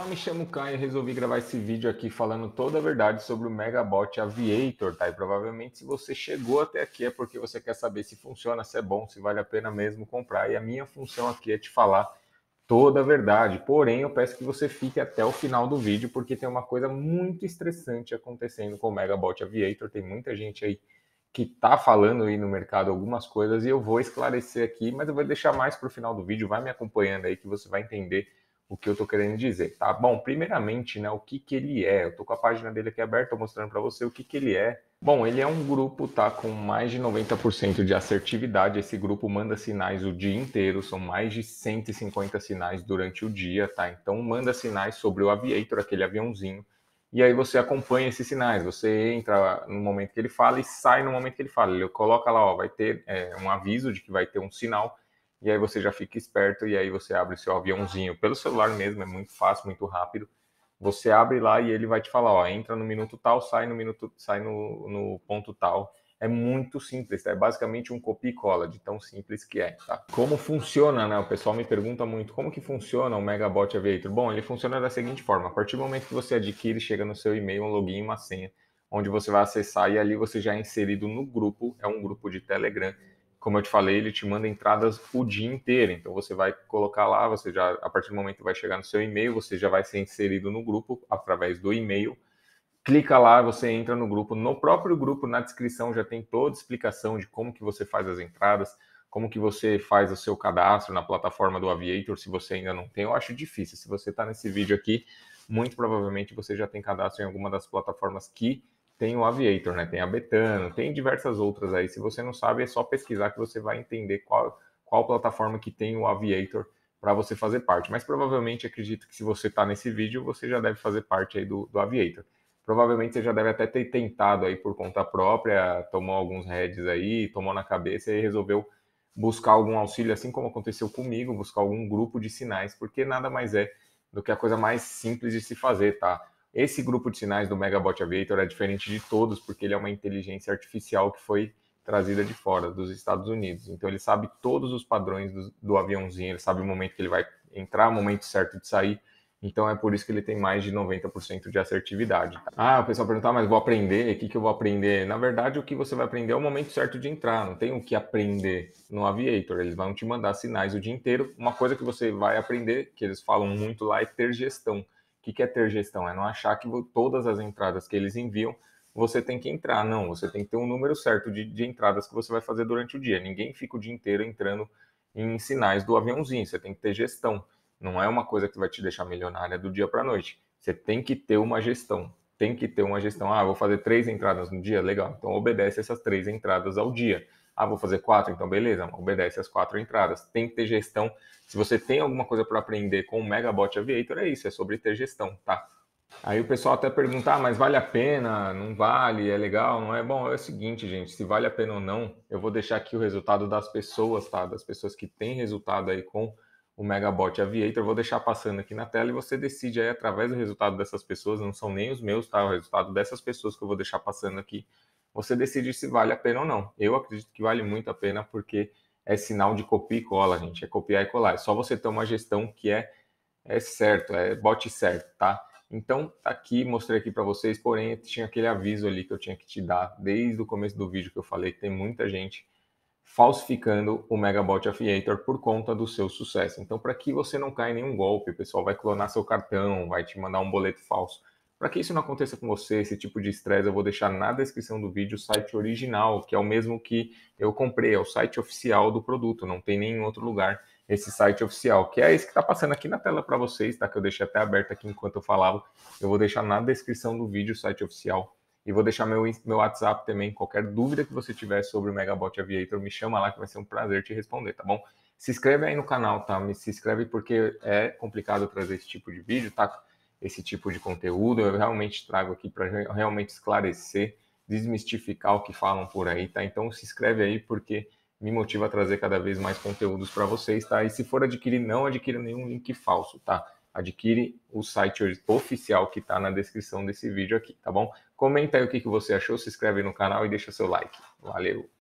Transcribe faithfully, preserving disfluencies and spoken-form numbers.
me chamo Caio e resolvi gravar esse vídeo aqui falando toda a verdade sobre o Megabot Aviator, tá? E provavelmente se você chegou até aqui é porque você quer saber se funciona, se é bom, se vale a pena mesmo comprar. E a minha função aqui é te falar toda a verdade. Porém, eu peço que você fique até o final do vídeo porque tem uma coisa muito estressante acontecendo com o Megabot Aviator. Tem muita gente aí que tá falando aí no mercado algumas coisas e eu vou esclarecer aqui, mas eu vou deixar mais para o final do vídeo. Vai me acompanhando aí que você vai entender o que eu tô querendo dizer, tá? Bom, primeiramente, né, o que que ele é? Eu tô com a página dele aqui aberta, mostrando para você o que que ele é. Bom, ele é um grupo, tá, com mais de noventa por cento de assertividade. Esse grupo manda sinais o dia inteiro, são mais de cento e cinquenta sinais durante o dia, tá? Então manda sinais sobre o Aviator, aquele aviãozinho, e aí você acompanha esses sinais. Você entra no momento que ele fala e sai no momento que ele fala. Ele coloca lá, ó, vai ter é, um aviso de que vai ter um sinal, e aí você já fica esperto e aí você abre seu aviãozinho pelo celular mesmo, é muito fácil, muito rápido. Você abre lá e ele vai te falar, ó, entra no minuto tal, sai no minuto, sai no, no ponto tal. É muito simples, tá? É basicamente um copia e cola, de tão simples que é, tá? Como funciona, né? O pessoal me pergunta muito, como que funciona o Megabot Aviator? Bom, ele funciona da seguinte forma, a partir do momento que você adquire, chega no seu e-mail um login e uma senha, onde você vai acessar e ali você já é inserido no grupo, é um grupo de Telegram. Como eu te falei, ele te manda entradas o dia inteiro. Então você vai colocar lá, você já, a partir do momento que vai chegar no seu e-mail, você já vai ser inserido no grupo através do e-mail. Clica lá, você entra no grupo. No próprio grupo, na descrição, já tem toda a explicação de como que você faz as entradas, como que você faz o seu cadastro na plataforma do Aviator, se você ainda não tem. Eu acho difícil. Se você está nesse vídeo aqui, muito provavelmente você já tem cadastro em alguma das plataformas que tem o Aviator, né? Tem a Betano, tem diversas outras aí. Se você não sabe, é só pesquisar que você vai entender qual, qual plataforma que tem o Aviator para você fazer parte. Mas provavelmente acredito que se você está nesse vídeo, você já deve fazer parte aí do, do Aviator. Provavelmente você já deve até ter tentado aí por conta própria, tomou alguns heads aí, tomou na cabeça e resolveu buscar algum auxílio, assim como aconteceu comigo, buscar algum grupo de sinais, porque nada mais é do que a coisa mais simples de se fazer, tá? Esse grupo de sinais do Megabot Aviator é diferente de todos, porque ele é uma inteligência artificial que foi trazida de fora, dos Estados Unidos. Então ele sabe todos os padrões do, do aviãozinho, ele sabe o momento que ele vai entrar, o momento certo de sair. Então é por isso que ele tem mais de noventa por cento de assertividade. Ah, o pessoal perguntar, mas vou aprender, o que, que eu vou aprender? Na verdade, o que você vai aprender é o momento certo de entrar, não tem o que aprender no Aviator, eles vão te mandar sinais o dia inteiro. Uma coisa que você vai aprender, que eles falam muito lá, é ter gestão. O que, que é ter gestão? É não achar que todas as entradas que eles enviam você tem que entrar, não, você tem que ter um número certo de, de entradas que você vai fazer durante o dia. Ninguém fica o dia inteiro entrando em sinais do aviãozinho, você tem que ter gestão. Não é uma coisa que vai te deixar milionária do dia para a noite. Você tem que ter uma gestão. Tem que ter uma gestão. Ah, vou fazer três entradas no dia? Legal. Então obedece essas três entradas ao dia. Ah, vou fazer quatro? Então beleza. Obedece as quatro entradas. Tem que ter gestão. Se você tem alguma coisa para aprender com o Megabot Aviator, é isso. É sobre ter gestão, tá? Aí o pessoal até pergunta, ah, mas vale a pena? Não vale? É legal? Não é? Bom, é o seguinte, gente, se vale a pena ou não, eu vou deixar aqui o resultado das pessoas, tá? Das pessoas que têm resultado aí com o Megabot Aviator, eu vou deixar passando aqui na tela e você decide aí através do resultado dessas pessoas, não são nem os meus, tá? O resultado dessas pessoas que eu vou deixar passando aqui, você decide se vale a pena ou não. Eu acredito que vale muito a pena porque é sinal de copia e cola, gente, é copiar e colar. É só você ter uma gestão que é, é certo, é bot certo, tá? Então, tá aqui, mostrei aqui para vocês, porém, tinha aquele aviso ali que eu tinha que te dar desde o começo do vídeo que eu falei que tem muita gente falsificando o Megabot Aviator por conta do seu sucesso. Então, para que você não caia em nenhum golpe, o pessoal vai clonar seu cartão, vai te mandar um boleto falso. Para que isso não aconteça com você, esse tipo de estresse, eu vou deixar na descrição do vídeo o site original, que é o mesmo que eu comprei, é o site oficial do produto, não tem nem em outro lugar esse site oficial, que é esse que está passando aqui na tela para vocês, tá? Que eu deixei até aberto aqui enquanto eu falava. Eu vou deixar na descrição do vídeo o site oficial. E vou deixar meu, meu WhatsApp também. Qualquer dúvida que você tiver sobre o Megabot Aviator, me chama lá que vai ser um prazer te responder, tá bom? Se inscreve aí no canal, tá? Me se inscreve porque é complicado trazer esse tipo de vídeo, tá? Esse tipo de conteúdo. Eu realmente trago aqui para realmente esclarecer, desmistificar o que falam por aí, tá? Então se inscreve aí porque me motiva a trazer cada vez mais conteúdos para vocês, tá? E se for adquirir, não adquira nenhum link falso, tá? Adquire o site oficial que está na descrição desse vídeo aqui, tá bom? Comenta aí o que você achou, se inscreve no canal e deixa seu like. Valeu!